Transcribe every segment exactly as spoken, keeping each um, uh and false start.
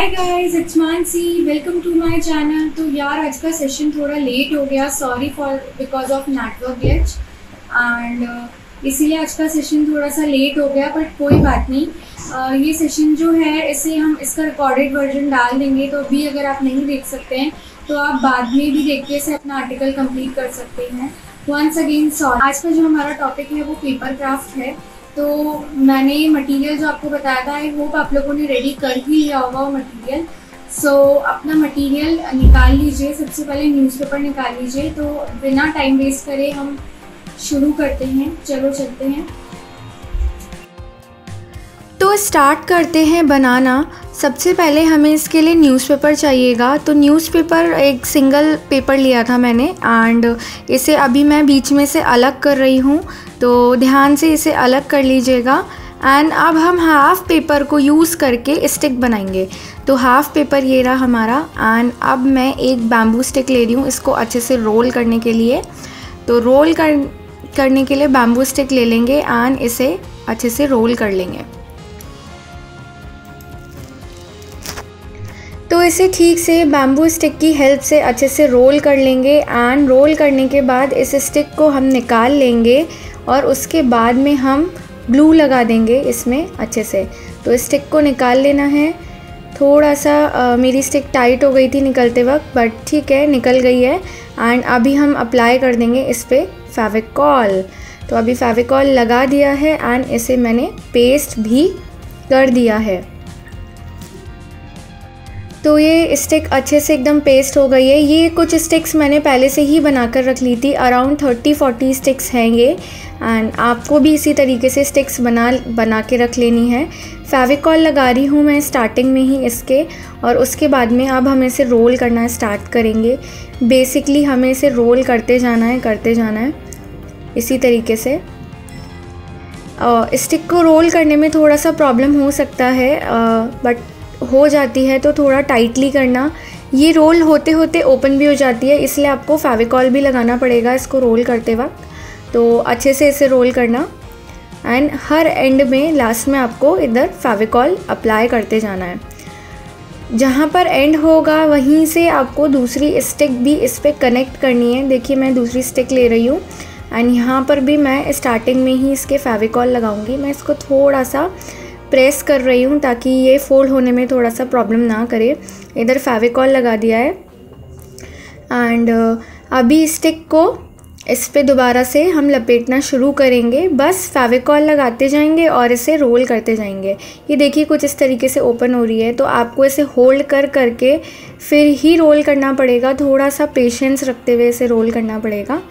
Hi guys, it's Mansi. Welcome to my channel. तो यार आज का सेशन थोड़ा लेट हो गया, sorry for because of network glitch and इसीलिए आज का सेशन थोड़ा सा लेट हो गया, बट कोई बात नहीं। uh, ये सेशन जो है इसे हम इसका रिकॉर्डेड वर्जन डाल देंगे, तो अभी अगर आप नहीं देख सकते हैं तो आप बाद में भी देख के इसे अपना आर्टिकल कंप्लीट कर सकते हैं। Once again sorry. आज का जो हमारा टॉपिक है वो पेपर क्राफ्ट है। तो मैंने मटेरियल जो आपको बताया था, आई होप आप लोगों ने रेडी कर ही लिया होगा वो मटेरियल। सो so, अपना मटेरियल निकाल लीजिए। सबसे पहले न्यूज़पेपर निकाल लीजिए। तो बिना टाइम वेस्ट करे हम शुरू करते हैं। चलो चलते हैं। तो स्टार्ट करते हैं बनाना। सबसे पहले हमें इसके लिए न्यूज़पेपर चाहिएगा। तो न्यूज़पेपर एक सिंगल पेपर लिया था मैंने एंड इसे अभी मैं बीच में से अलग कर रही हूँ, तो ध्यान से इसे अलग कर लीजिएगा। एंड अब हम हाफ़ पेपर को यूज़ करके स्टिक बनाएंगे। तो हाफ़ पेपर ये रहा हमारा एंड अब मैं एक बैम्बू स्टिक ले रही हूँ इसको अच्छे से रोल करने के लिए। तो रोल कर करने के लिए बैम्बू स्टिक ले लेंगे एंड इसे अच्छे से रोल कर लेंगे। तो इसे ठीक से बैम्बू स्टिक की हेल्प से अच्छे से रोल कर लेंगे एंड रोल करने के बाद इस स्टिक को हम निकाल लेंगे और उसके बाद में हम ग्लू लगा देंगे इसमें अच्छे से। तो स्टिक को निकाल लेना है। थोड़ा सा आ, मेरी स्टिक टाइट हो गई थी निकलते वक्त, बट ठीक है निकल गई है। एंड अभी हम अप्लाई कर देंगे इस पर फेविकॉल। तो अभी फेविकॉल लगा दिया है एंड इसे मैंने पेस्ट भी कर दिया है। तो ये स्टिक अच्छे से एकदम पेस्ट हो गई है। ये कुछ स्टिक्स मैंने पहले से ही बनाकर रख ली थी, अराउंड थर्टी फोर्टी स्टिक्स हैं ये। एंड आपको भी इसी तरीके से स्टिक्स बना बना के रख लेनी है। फेविकॉल लगा रही हूँ मैं स्टार्टिंग में ही इसके, और उसके बाद में अब हम इसे रोल करना स्टार्ट करेंगे। बेसिकली हमें इसे रोल करते जाना है करते जाना है इसी तरीके से। स्टिक को रोल करने में थोड़ा सा प्रॉब्लम हो सकता है, बट हो जाती है। तो थोड़ा टाइटली करना। ये रोल होते होते ओपन भी हो जाती है, इसलिए आपको फेविकॉल भी लगाना पड़ेगा इसको रोल करते वक्त। तो अच्छे से इसे रोल करना एंड हर एंड में लास्ट में आपको इधर फेविकॉल अप्लाई करते जाना है। जहाँ पर एंड होगा वहीं से आपको दूसरी स्टिक भी इस पर कनेक्ट करनी है। देखिए मैं दूसरी स्टिक ले रही हूँ एंड यहाँ पर भी मैं स्टार्टिंग में ही इसके फेविकॉल लगाऊंगी। मैं इसको थोड़ा सा प्रेस कर रही हूँ ताकि ये फोल्ड होने में थोड़ा सा प्रॉब्लम ना करे। इधर फेविकॉल लगा दिया है एंड अभी स्टिक को इस पे दोबारा से हम लपेटना शुरू करेंगे। बस फेविकॉल लगाते जाएंगे और इसे रोल करते जाएंगे। ये देखिए कुछ इस तरीके से ओपन हो रही है, तो आपको इसे होल्ड कर करके फिर ही रोल करना पड़ेगा। थोड़ा सा पेशेंस रखते हुए इसे रोल करना पड़ेगा।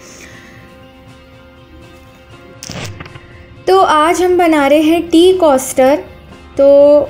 तो आज हम बना रहे हैं टी कोस्टर। तो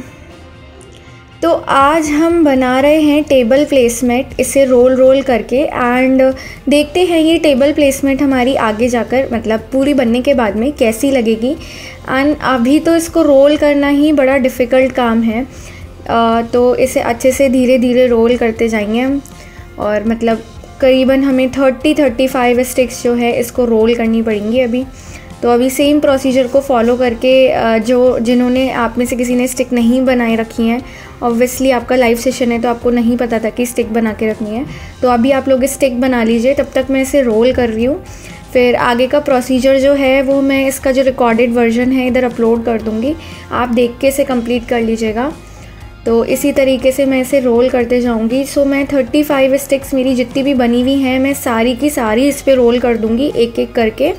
तो आज हम बना रहे हैं टेबल प्लेसमेंट इसे रोल रोल करके। एंड देखते हैं ये टेबल प्लेसमेंट हमारी आगे जाकर मतलब पूरी बनने के बाद में कैसी लगेगी। एंड अभी तो इसको रोल करना ही बड़ा डिफ़िकल्ट काम है। आ, तो इसे अच्छे से धीरे धीरे रोल करते जाएंगे हम, और मतलब करीबन हमें थर्टी थर्टी फाइव स्टिक्स जो है इसको रोल करनी पड़ेंगी अभी। तो अभी सेम प्रोसीजर को फॉलो करके जो जिन्होंने आप में से किसी ने स्टिक नहीं बनाए रखी हैं, ऑब्वियसली आपका लाइव सेशन है तो आपको नहीं पता था कि स्टिक बना के रखनी है, तो अभी आप लोग स्टिक बना लीजिए। तब तक मैं इसे रोल कर रही हूँ। फिर आगे का प्रोसीजर जो है वो मैं इसका जो रिकॉर्डेड वर्जन है इधर अपलोड कर दूँगी, आप देख के इसे कंप्लीट कर लीजिएगा। तो इसी तरीके से मैं इसे रोल करते जाऊँगी। सो मैं थर्टी फाइव स्टिक्स मेरी जितनी भी बनी हुई हैं मैं सारी की सारी इस पर रोल कर दूँगी एक एक करके।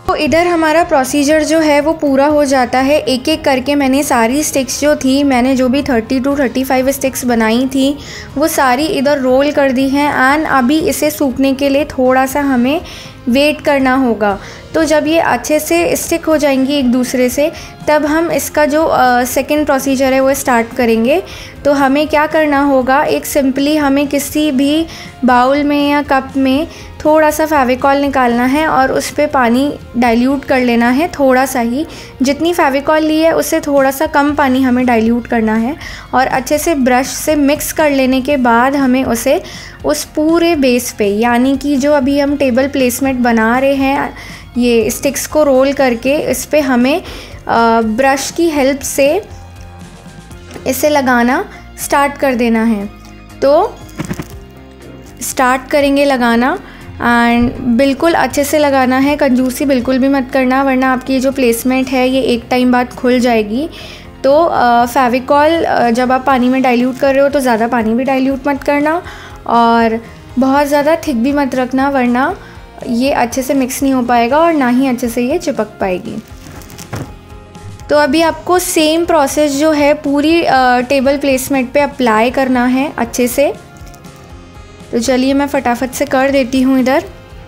तो इधर हमारा प्रोसीजर जो है वो पूरा हो जाता है। एक एक करके मैंने सारी स्टिक्स जो थी, मैंने जो भी thirty two thirty five sticks बनाई थी वो सारी इधर रोल कर दी हैं। एंड अभी इसे सूखने के लिए थोड़ा सा हमें वेट करना होगा। तो जब ये अच्छे से स्टिक हो जाएंगी एक दूसरे से, तब हम इसका जो सेकंड प्रोसीजर है वो स्टार्ट करेंगे। तो हमें क्या करना होगा, एक सिंपली हमें किसी भी बाउल में या कप में थोड़ा सा फेविकॉल निकालना है और उस पर पानी डाइल्यूट कर लेना है, थोड़ा सा ही। जितनी फेविकॉल ली है उससे थोड़ा सा कम पानी हमें डाइल्यूट करना है और अच्छे से ब्रश से मिक्स कर लेने के बाद हमें उसे उस पूरे बेस पे, यानी कि जो अभी हम टेबल प्लेसमेंट बना रहे हैं ये स्टिक्स को रोल करके, इस पे हमें ब्रश की हेल्प से इसे लगाना स्टार्ट कर देना है। तो स्टार्ट करेंगे लगाना एंड बिल्कुल अच्छे से लगाना है, कंजूसी बिल्कुल भी मत करना, वरना आपकी जो प्लेसमेंट है ये एक टाइम बाद खुल जाएगी। तो फेविकॉल जब आप पानी में डाइल्यूट कर रहे हो तो ज़्यादा पानी भी डाइल्यूट मत करना और बहुत ज़्यादा थिक भी मत रखना, वरना ये अच्छे से मिक्स नहीं हो पाएगा और ना ही अच्छे से ये चिपक पाएगी। तो अभी आपको सेम प्रोसेस जो है पूरी टेबल प्लेसमेंट पे अप्लाई करना है अच्छे से। तो चलिए मैं फटाफट से कर देती हूँ इधर।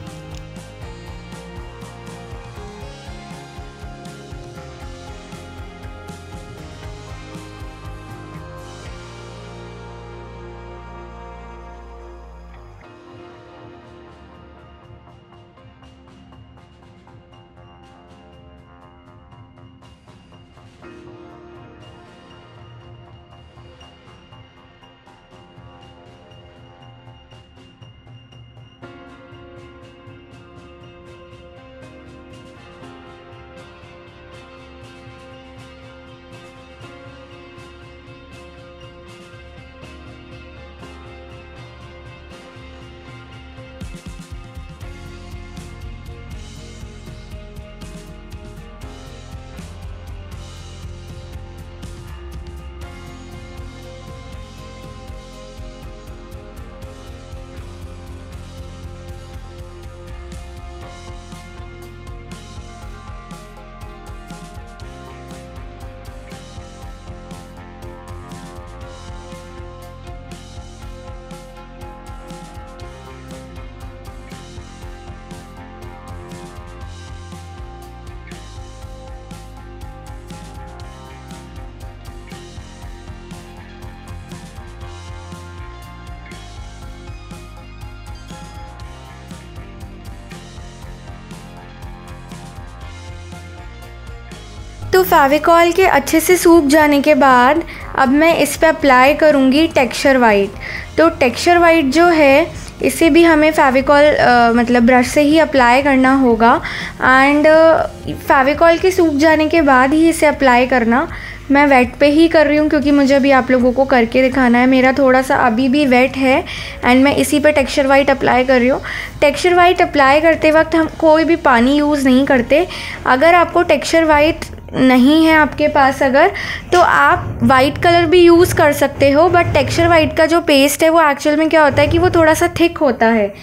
तो फेविकॉल के अच्छे से सूख जाने के बाद अब मैं इस पे अप्लाई करूँगी टेक्सचर वाइट। तो टेक्सचर वाइट जो है इसे भी हमें फेविकॉल मतलब ब्रश से ही अप्लाई करना होगा एंड फेविकॉल के सूख जाने के बाद ही इसे अप्लाई करना। मैं वेट पे ही कर रही हूँ क्योंकि मुझे अभी आप लोगों को करके दिखाना है। मेरा थोड़ा सा अभी भी वेट है एंड मैं इसी पे टेक्सचर वाइट अप्लाई कर रही हूँ। टेक्सचर वाइट अप्लाई करते वक्त हम कोई भी पानी यूज़ नहीं करते। अगर आपको टेक्सचर वाइट नहीं है आपके पास अगर, तो आप वाइट कलर भी यूज़ कर सकते हो, बट टेक्सचर वाइट का जो पेस्ट है वो एक्चुअल में क्या होता है कि वो थोड़ा सा थिक होता है,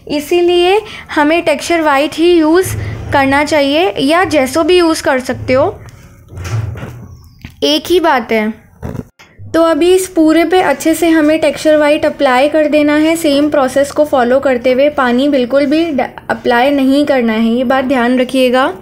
इसीलिए हमें टेक्सचर वाइट ही यूज़ करना चाहिए, या जैसो भी यूज़ कर सकते हो, एक ही बात है। तो अभी इस पूरे पे अच्छे से हमें टेक्सचर वाइट अप्लाई कर देना है, सेम प्रोसेस को फॉलो करते हुए। पानी बिल्कुल भी अप्लाई नहीं करना है, ये बात ध्यान रखिएगा।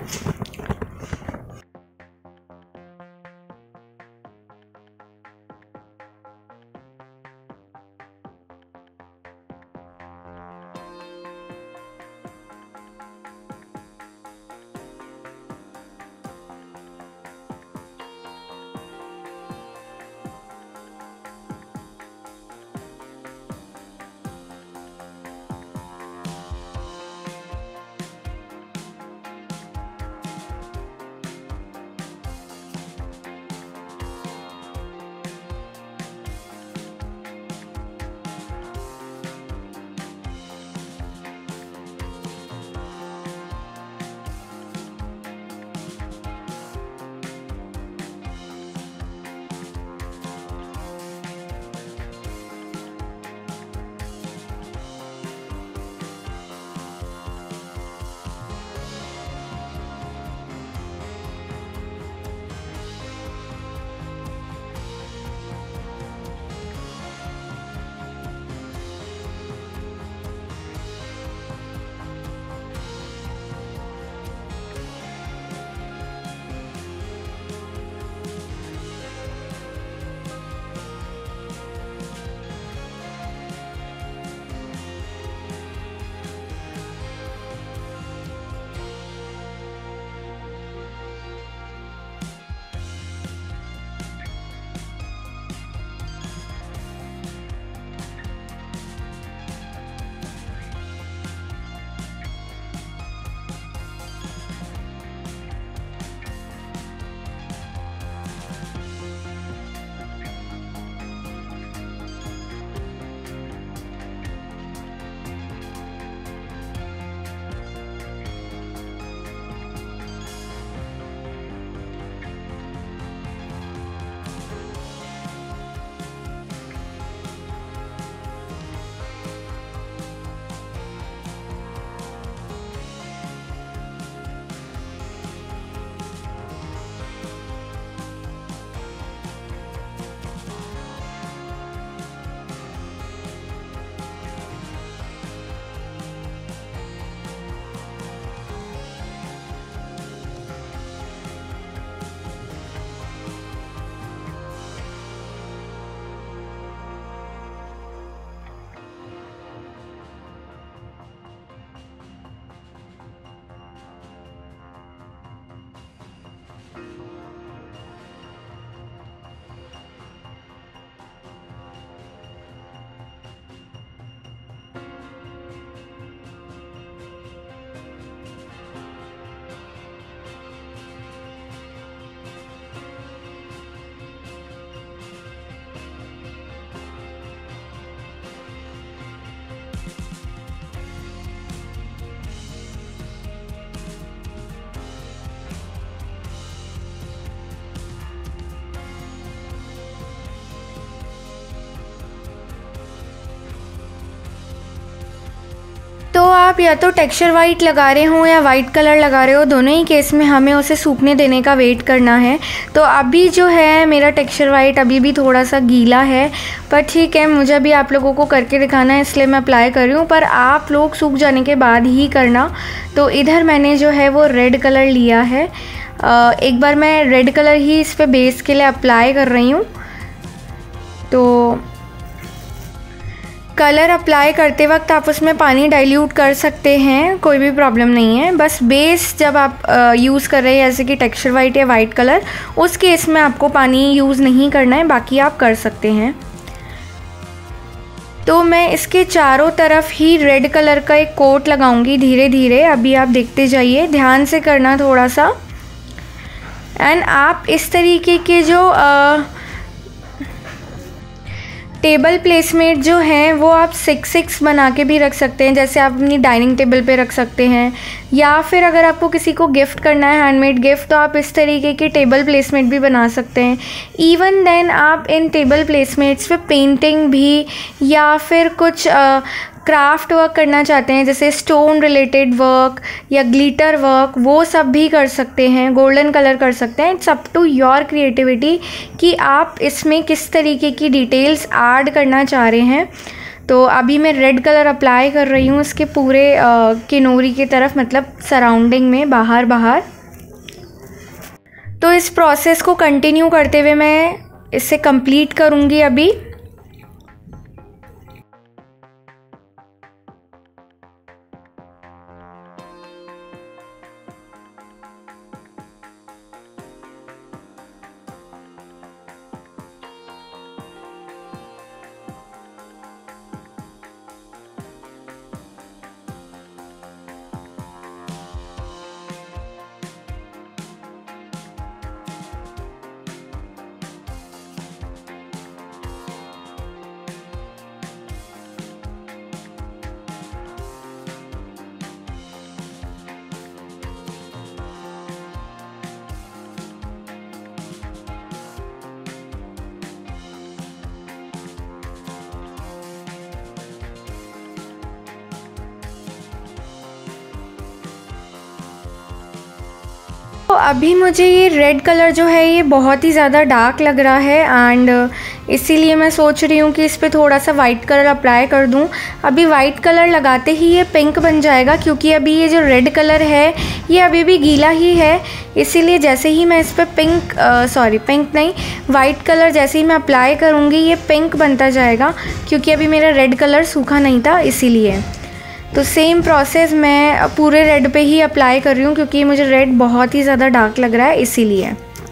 आप या तो टेक्सचर वाइट लगा रहे हो या वाइट कलर लगा रहे हो, दोनों ही केस में हमें उसे सूखने देने का वेट करना है। तो अभी जो है मेरा टेक्सचर वाइट अभी भी थोड़ा सा गीला है, पर ठीक है, मुझे अभी आप लोगों को करके दिखाना है इसलिए मैं अप्लाई कर रही हूँ, पर आप लोग सूख जाने के बाद ही करना। तो इधर मैंने जो है वो रेड कलर लिया है, एक बार मैं रेड कलर ही इस पर बेस के लिए अप्लाई कर रही हूँ। तो कलर अप्लाई करते वक्त आप उसमें पानी डाइल्यूट कर सकते हैं, कोई भी प्रॉब्लम नहीं है। बस बेस जब आप यूज़ कर रहे हैं जैसे कि टेक्सचर वाइट या वाइट कलर, उस केस में आपको पानी यूज़ नहीं करना है, बाकी आप कर सकते हैं। तो मैं इसके चारों तरफ ही रेड कलर का एक कोट लगाऊंगी धीरे धीरे। अभी आप देखते जाइए, ध्यान से करना थोड़ा सा। एंड आप इस तरीके के जो आ, टेबल प्लेसमेट जो हैं वो आप सिक्स सिक्स बना के भी रख सकते हैं, जैसे आप अपनी डाइनिंग टेबल पे रख सकते हैं, या फिर अगर आपको किसी को गिफ्ट करना है हैंडमेड गिफ्ट, तो आप इस तरीके के टेबल प्लेसमेट भी बना सकते हैं। इवन देन आप इन टेबल प्लेसमेट्स पे पेंटिंग भी या फिर कुछ क्राफ्ट वर्क करना चाहते हैं, जैसे स्टोन रिलेटेड वर्क या ग्लिटर वर्क, वो सब भी कर सकते हैं, गोल्डन कलर कर सकते हैं। It's up to your creativity कि आप इसमें किस तरीके की डिटेल्स ऐड करना चाह रहे हैं। तो अभी मैं रेड कलर अप्लाई कर रही हूँ इसके पूरे किनोरी की तरफ, मतलब सराउंडिंग में, बाहर बाहर। तो इस प्रोसेस को कंटिन्यू करते हुए मैं इसे कंप्लीट करूँगी अभी। तो अभी मुझे ये रेड कलर जो है ये बहुत ही ज़्यादा डार्क लग रहा है, एंड इसीलिए मैं सोच रही हूँ कि इस पर थोड़ा सा वाइट कलर अप्लाई कर दूँ। अभी वाइट कलर लगाते ही ये पिंक बन जाएगा, क्योंकि अभी ये जो रेड कलर है ये अभी भी गीला ही है, इसीलिए जैसे ही मैं इस पर पिंक सॉरी पिंक नहीं वाइट कलर जैसे ही मैं अप्लाई करूँगी ये पिंक बनता जाएगा, क्योंकि अभी मेरा रेड कलर सूखा नहीं था इसीलिए। तो सेम प्रोसेस मैं पूरे रेड पे ही अप्लाई कर रही हूँ, क्योंकि मुझे रेड बहुत ही ज़्यादा डार्क लग रहा है इसीलिए।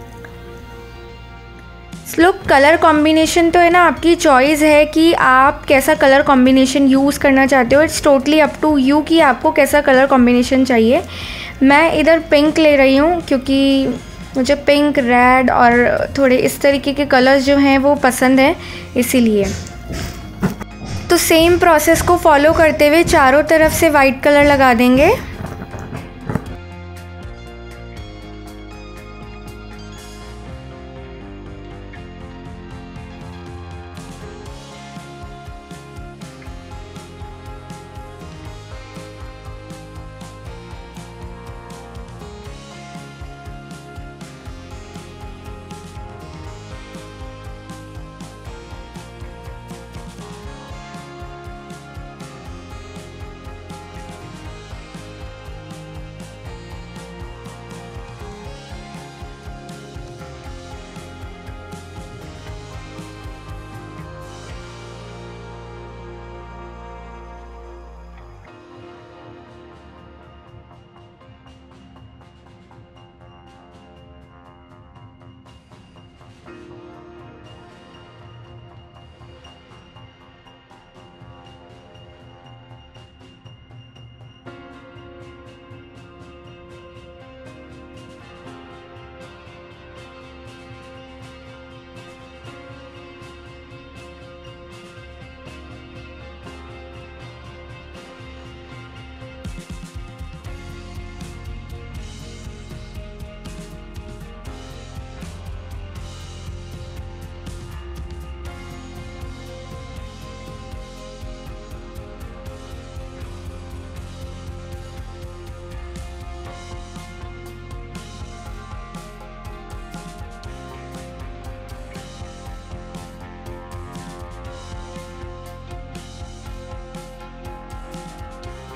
लुक कलर कॉम्बिनेशन तो है ना, आपकी चॉइस है कि आप कैसा कलर कॉम्बिनेशन यूज़ करना चाहते हो। It's totally up to you कि आपको कैसा कलर कॉम्बिनेशन चाहिए। मैं इधर पिंक ले रही हूँ क्योंकि मुझे पिंक, रेड और थोड़े इस तरीके के कलर्स जो हैं वो पसंद हैं इसीलिए। तो सेम प्रोसेस को फॉलो करते हुए चारों तरफ से वाइट कलर लगा देंगे।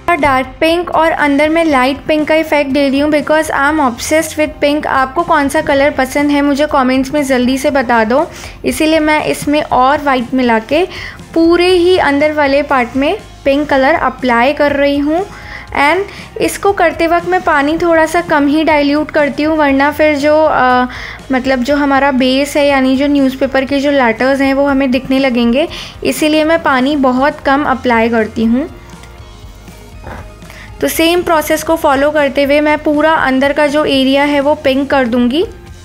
डार्क पिंक और अंदर मैं लाइट पिंक का इफेक्ट दे रही हूँ because I am obsessed with pink. आपको कौन सा कलर पसंद है मुझे कमेंट्स में जल्दी से बता दो। इसीलिए मैं इसमें और वाइट मिला के पूरे ही अंदर वाले पार्ट में पिंक कलर अप्लाई कर रही हूँ। एंड इसको करते वक्त मैं पानी थोड़ा सा कम ही डाइल्यूट करती हूँ, वरना फिर जो आ, मतलब जो हमारा बेस है यानी जो न्यूज़पेपर के जो लेटर्स हैं वो हमें दिखने लगेंगे। इसीलिए मैं पानी बहुत कम अप्लाई करती हूँ। तो सेम प्रोसेस को फॉलो करते हुए मैं पूरा अंदर का जो एरिया है वो पिंक कर दूँगी।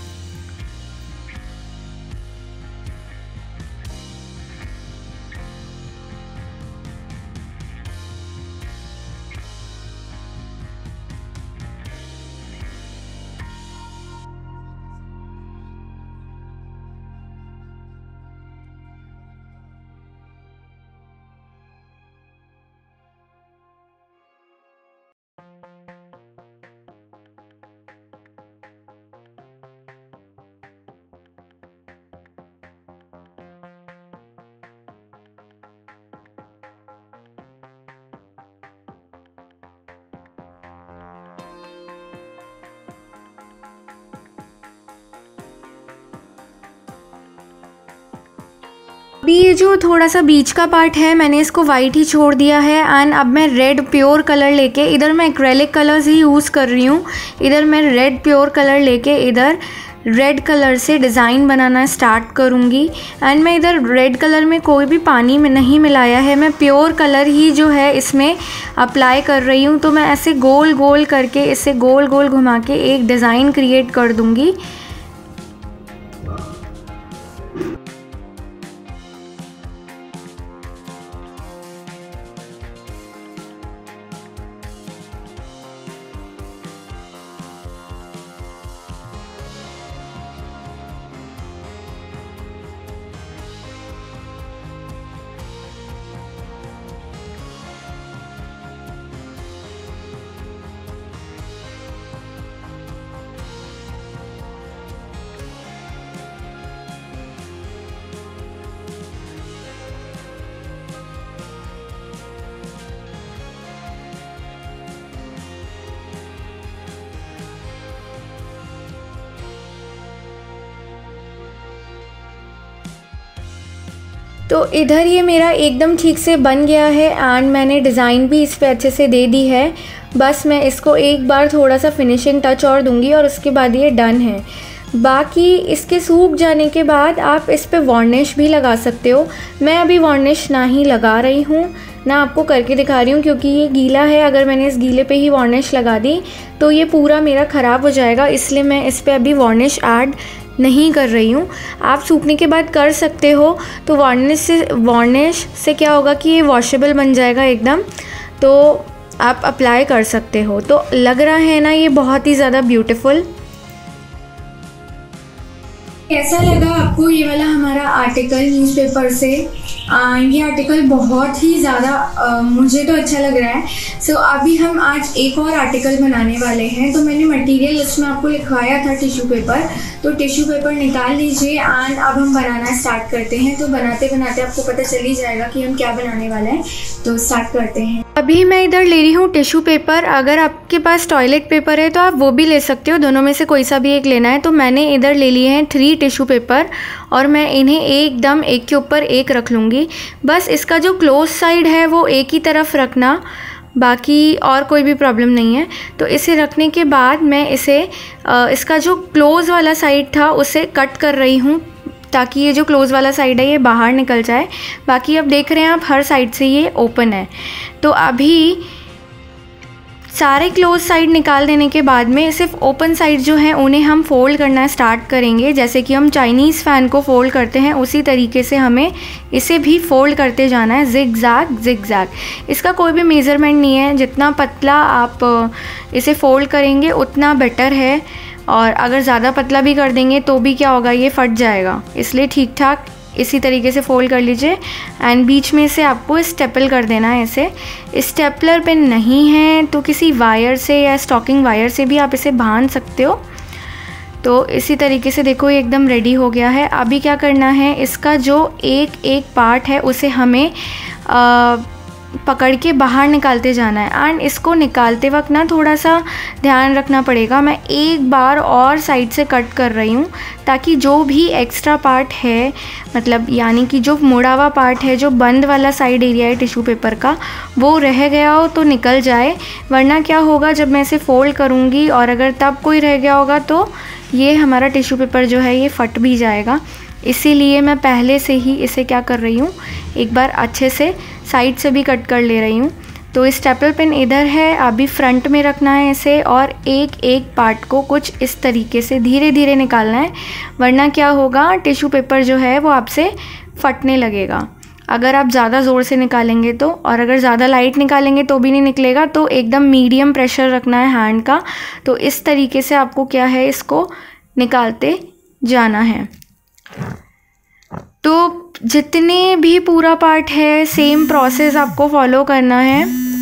अभी ये जो थोड़ा सा बीच का पार्ट है मैंने इसको वाइट ही छोड़ दिया है। एंड अब मैं रेड प्योर कलर लेके, इधर मैं एक्रेलिक कलर्स ही यूज़ कर रही हूँ, इधर मैं रेड प्योर कलर लेके इधर रेड कलर से डिज़ाइन बनाना स्टार्ट करूँगी। एंड मैं इधर रेड कलर में कोई भी पानी में नहीं मिलाया है, मैं प्योर कलर ही जो है इसमें अप्लाई कर रही हूँ। तो मैं ऐसे गोल गोल करके इसे गोल गोल घुमा के एक डिज़ाइन क्रिएट कर दूँगी। तो इधर ये मेरा एकदम ठीक से बन गया है एंड मैंने डिज़ाइन भी इस पर अच्छे से दे दी है। बस मैं इसको एक बार थोड़ा सा फिनिशिंग टच और दूंगी और उसके बाद ये डन है। बाकी इसके सूख जाने के बाद आप इस पे वार्निश भी लगा सकते हो। मैं अभी वार्निश ना ही लगा रही हूँ, ना आपको करके दिखा रही हूँ क्योंकि ये गीला है। अगर मैंने इस गीले पे ही वार्निश लगा दी तो ये पूरा मेरा ख़राब हो जाएगा, इसलिए मैं इस पर अभी वार्निश ऐड नहीं कर रही हूँ। आप सूखने के बाद कर सकते हो। तो वार्निश से वार्निश से क्या होगा कि ये वॉशेबल बन जाएगा एकदम, तो आप अप्लाई कर सकते हो। तो लग रहा है ना ये बहुत ही ज़्यादा ब्यूटीफुल। कैसा लगा आपको ये वाला हमारा आर्टिकल न्यूज़पेपर से? आ, ये आर्टिकल बहुत ही ज़्यादा मुझे तो अच्छा लग रहा है। सो so, अभी हम आज एक और आर्टिकल बनाने वाले हैं। तो मैंने मटेरियल लिस्ट में आपको लिखवाया था टिश्यू पेपर, तो टिश्यू पेपर निकाल लीजिए एंड अब हम बनाना स्टार्ट करते हैं। तो बनाते बनाते आपको पता चल ही जाएगा कि हम क्या बनाने वाले हैं। तो स्टार्ट करते हैं। अभी मैं इधर ले रही हूँ टिश्यू पेपर। अगर आपके पास टॉयलेट पेपर है तो आप वो भी ले सकते हो, दोनों में से कोई सा भी एक लेना है। तो मैंने इधर ले लिए हैं थ्री टिश्यू पेपर और मैं इन्हें एकदम एक के ऊपर एक रख लूँगी। बस इसका जो क्लोज साइड है वो एक ही तरफ रखना, बाकी और कोई भी प्रॉब्लम नहीं है। तो इसे रखने के बाद मैं इसे इसका जो क्लोज़ वाला साइड था उसे कट कर रही हूँ ताकि ये जो क्लोज़ वाला साइड है ये बाहर निकल जाए। बाकी अब देख रहे हैं आप हर साइड से ये ओपन है। तो अभी सारे क्लोज साइड निकाल देने के बाद में सिर्फ ओपन साइड जो है उन्हें हम फोल्ड करना स्टार्ट करेंगे। जैसे कि हम चाइनीज़ फ़ैन को फोल्ड करते हैं उसी तरीके से हमें इसे भी फोल्ड करते जाना है, जिग जैग जिग जैग। इसका कोई भी मेज़रमेंट नहीं है, जितना पतला आप इसे फोल्ड करेंगे उतना बेटर है। और अगर ज़्यादा पतला भी कर देंगे तो भी क्या होगा, ये फट जाएगा। इसलिए ठीक ठाक इसी तरीके से फोल्ड कर लीजिए एंड बीच में से आपको स्टेपल कर देना है। इसे स्टेपलर पेन नहीं है तो किसी वायर से या स्टॉकिंग वायर से भी आप इसे बांध सकते हो। तो इसी तरीके से देखो ये एकदम रेडी हो गया है। अभी क्या करना है, इसका जो एक एक पार्ट है उसे हमें आ, पकड़ के बाहर निकालते जाना है। एंड इसको निकालते वक्त ना थोड़ा सा ध्यान रखना पड़ेगा। मैं एक बार और साइड से कट कर रही हूँ ताकि जो भी एक्स्ट्रा पार्ट है, मतलब यानी कि जो मुड़ा हुआ पार्ट है, जो बंद वाला साइड एरिया है टिश्यू पेपर का, वो रह गया हो तो निकल जाए। वरना क्या होगा, जब मैं इसे फोल्ड करूँगी और अगर तब कोई रह गया होगा तो ये हमारा टिश्यू पेपर जो है ये फट भी जाएगा। इसीलिए मैं पहले से ही इसे क्या कर रही हूँ, एक बार अच्छे से साइड से भी कट कर ले रही हूँ। तो स्टेपल पेन इधर है, अभी फ्रंट में रखना है इसे और एक एक पार्ट को कुछ इस तरीके से धीरे धीरे निकालना है। वरना क्या होगा, टिश्यू पेपर जो है वो आपसे फटने लगेगा अगर आप ज़्यादा ज़ोर से निकालेंगे तो। और अगर ज़्यादा लाइट निकालेंगे तो भी नहीं निकलेगा। तो एकदम मीडियम प्रेशर रखना है हैंड का। तो इस तरीके से आपको क्या है, इसको निकालते जाना है। तो जितने भी पूरा पार्ट है सेम प्रोसेस आपको फॉलो करना है।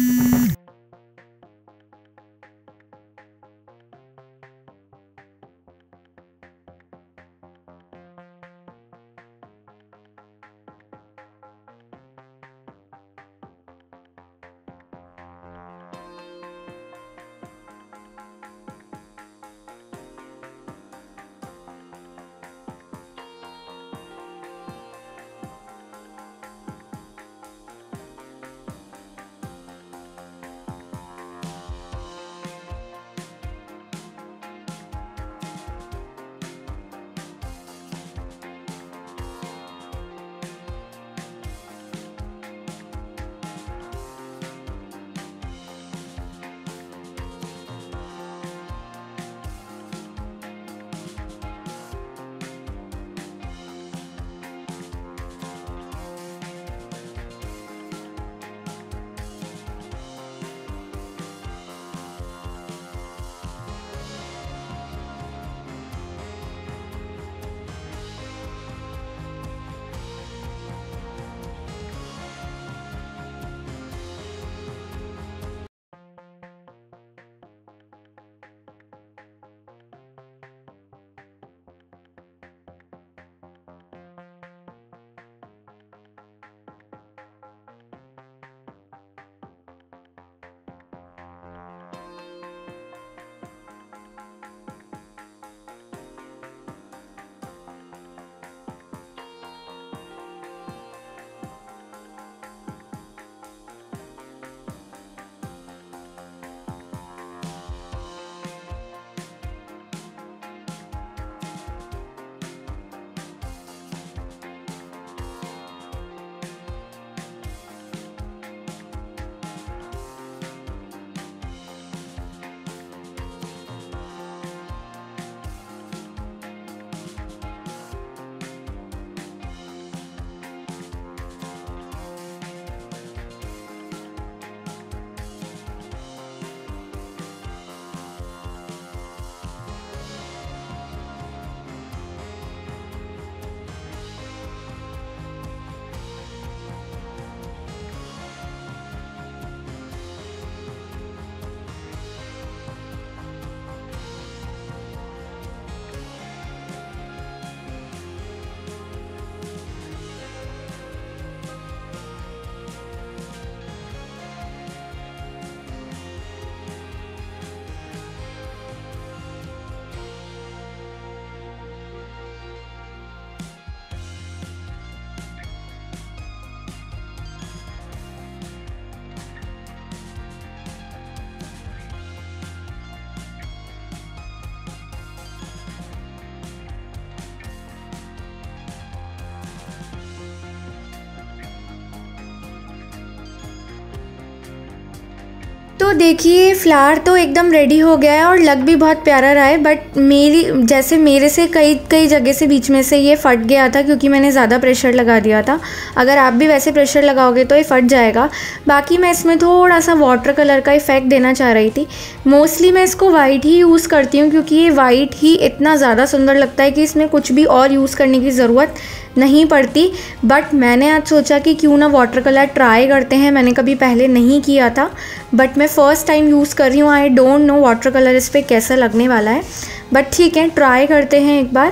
तो देखिए फ्लावर तो एकदम रेडी हो गया है और लग भी बहुत प्यारा रहा है। बट मेरी जैसे मेरे से कई कई जगह से बीच में से ये फट गया था क्योंकि मैंने ज़्यादा प्रेशर लगा दिया था। अगर आप भी वैसे प्रेशर लगाओगे तो ये फट जाएगा। बाकी मैं इसमें थोड़ा सा वाटर कलर का इफ़ेक्ट देना चाह रही थी। मोस्टली मैं इसको वाइट ही यूज़ करती हूँ क्योंकि ये वाइट ही इतना ज़्यादा सुंदर लगता है कि इसमें कुछ भी और यूज़ करने की ज़रूरत नहीं पड़ती। बट मैंने आज सोचा कि क्यों ना वाटर कलर ट्राई करते हैं। मैंने कभी पहले नहीं किया था बट मैं फ़र्स्ट टाइम यूज़ कर रही हूँ। I don't know water colour इस पर कैसा लगने वाला है, बट ठीक है ट्राई करते हैं एक बार।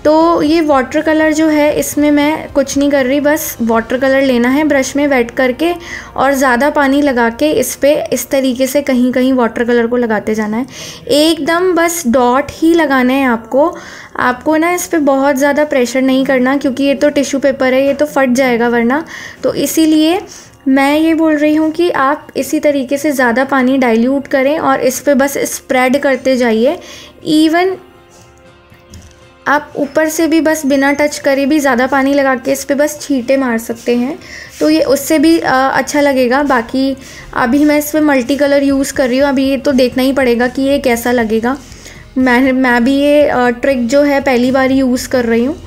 तो ये वाटर कलर जो है इसमें मैं कुछ नहीं कर रही, बस वाटर कलर लेना है ब्रश में वेट करके और ज़्यादा पानी लगा के इस पर इस तरीके से कहीं कहीं वाटर कलर को लगाते जाना है। एकदम बस डॉट ही लगाना है आपको आपको ना इस पर बहुत ज़्यादा प्रेशर नहीं करना, क्योंकि ये तो टिश्यू पेपर है, ये तो फट जाएगा वरना। तो इसीलिए मैं ये बोल रही हूँ कि आप इसी तरीके से ज़्यादा पानी डाइल्यूट करें और इस पे बस स्प्रेड करते जाइए। इवन आप ऊपर से भी बस बिना टच करे भी ज़्यादा पानी लगा के इस पे बस छींटे मार सकते हैं, तो ये उससे भी आ, अच्छा लगेगा। बाकी अभी मैं इस पर मल्टी कलर यूज़ कर रही हूँ, अभी ये तो देखना ही पड़ेगा कि ये कैसा लगेगा। मैं मैं भी ये आ, ट्रिक जो है पहली बार यूज़ कर रही हूँ।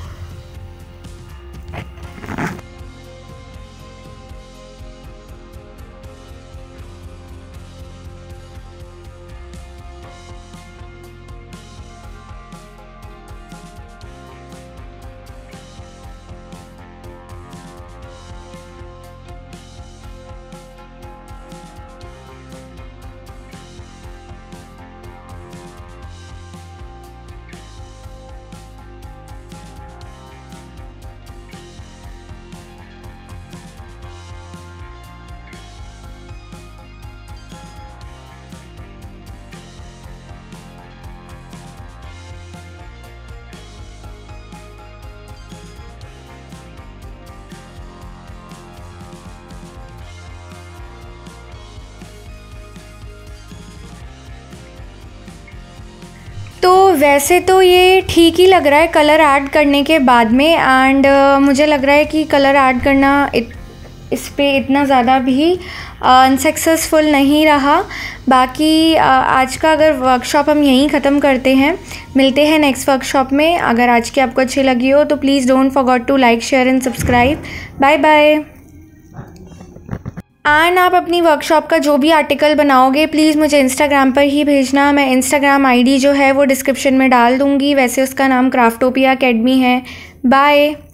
तो वैसे तो ये ठीक ही लग रहा है कलर ऐड करने के बाद में, एंड uh, मुझे लग रहा है कि कलर ऐड करना इत, इस पे इतना ज़्यादा भी अनसक्सेसफुल uh, नहीं रहा। बाकी uh, आज का अगर वर्कशॉप हम यहीं ख़त्म करते हैं, मिलते हैं नेक्स्ट वर्कशॉप में। अगर आज की आपको अच्छी लगी हो तो please don't forget to like share and subscribe. Bye bye. And आप अपनी वर्कशॉप का जो भी आर्टिकल बनाओगे प्लीज़ मुझे इंस्टाग्राम पर ही भेजना। मैं इंस्टाग्राम आईडी जो है वो डिस्क्रिप्शन में डाल दूँगी। वैसे उसका नाम क्राफ्टोपिया अकेडमी है। बाय।